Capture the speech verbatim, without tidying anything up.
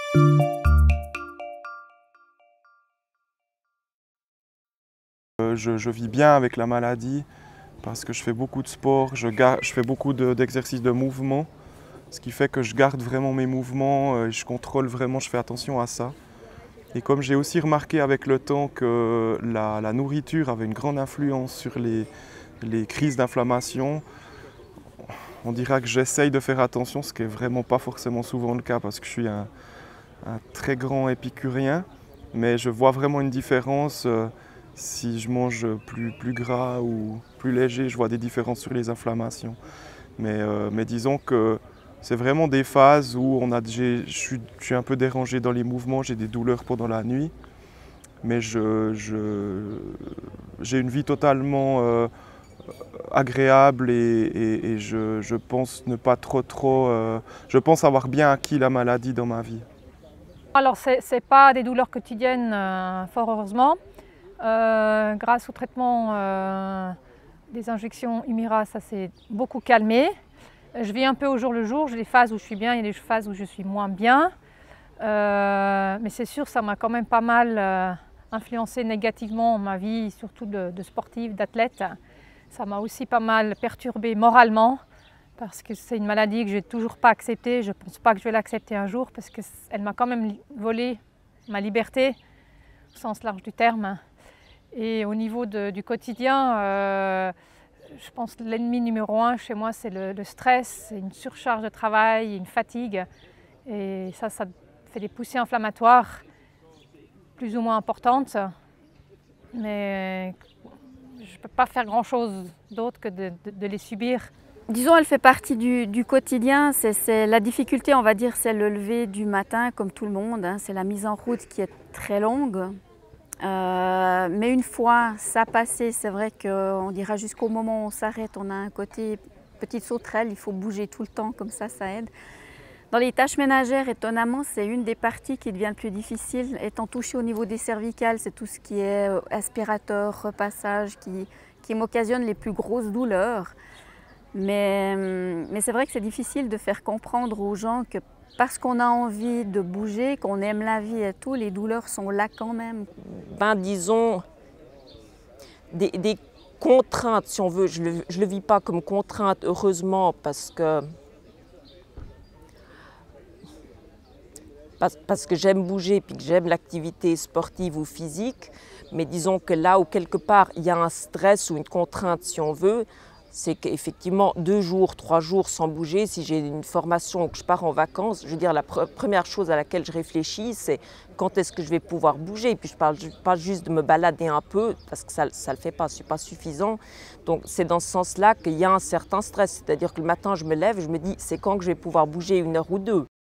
Je, je vis bien avec la maladie parce que je fais beaucoup de sport, je, garde, je fais beaucoup d'exercices de, de mouvement, ce qui fait que je garde vraiment mes mouvements et je contrôle vraiment, je fais attention à ça. Et comme j'ai aussi remarqué avec le temps que la, la nourriture avait une grande influence sur les, les crises d'inflammation, on dira que j'essaye de faire attention, ce qui n'est vraiment pas forcément souvent le cas parce que je suis un, un très grand épicurien, mais je vois vraiment une différence. Euh, Si je mange plus, plus gras ou plus léger, je vois des différences sur les inflammations. Mais, euh, mais disons que c'est vraiment des phases où on a, je, suis, je suis un peu dérangé dans les mouvements, j'ai des douleurs pendant la nuit. Mais je, je, j'ai une vie totalement euh, agréable et, et, et je, je pense ne pas trop trop... Euh, je pense avoir bien acquis la maladie dans ma vie. Alors ce n'est pas des douleurs quotidiennes, euh, fort heureusement. Euh, grâce au traitement euh, des injections Humira, ça s'est beaucoup calmé. Je vis un peu au jour le jour, j'ai des phases où je suis bien, il y a des phases où je suis moins bien. Euh, mais c'est sûr, ça m'a quand même pas mal euh, influencé négativement ma vie, surtout de, de sportive, d'athlète. Ça m'a aussi pas mal perturbé moralement, parce que c'est une maladie que je n'ai toujours pas acceptée. Je ne pense pas que je vais l'accepter un jour, parce qu'elle m'a quand même volé ma liberté, au sens large du terme. Et au niveau de, du quotidien, euh, je pense que l'ennemi numéro un chez moi, c'est le, le stress, une surcharge de travail, une fatigue. Et ça, ça fait des poussées inflammatoires plus ou moins importantes. Mais je ne peux pas faire grand-chose d'autre que de, de, de les subir. Disons, elle fait partie du, du quotidien. C'est la difficulté, on va dire, c'est le lever du matin, comme tout le monde. Hein. C'est la mise en route qui est très longue. Euh, mais une fois ça passé, c'est vrai qu'on dira jusqu'au moment où on s'arrête, on a un côté petite sauterelle, il faut bouger tout le temps, comme ça, ça aide. Dans les tâches ménagères, étonnamment, c'est une des parties qui devient le plus difficile. Étant touchée au niveau des cervicales, c'est tout ce qui est aspirateur, repassage, qui, qui m'occasionne les plus grosses douleurs. Mais, mais c'est vrai que c'est difficile de faire comprendre aux gens que parce qu'on a envie de bouger, qu'on aime la vie et tout, les douleurs sont là quand même. Ben, disons, des, des contraintes, si on veut. Je ne le, le vis pas comme contrainte, heureusement, parce que, parce, parce que j'aime bouger et que j'aime l'activité sportive ou physique. Mais disons que là où quelque part il y a un stress ou une contrainte, si on veut, c'est qu'effectivement, deux jours, trois jours sans bouger, si j'ai une formation ou que je pars en vacances, je veux dire, la pre première chose à laquelle je réfléchis, c'est quand est-ce que je vais pouvoir bouger. Et puis je ne parle pas juste de me balader un peu, parce que ça ne le fait pas, ce n'est pas suffisant. Donc c'est dans ce sens-là qu'il y a un certain stress. C'est-à-dire que le matin, je me lève, je me dis, c'est quand que je vais pouvoir bouger une heure ou deux.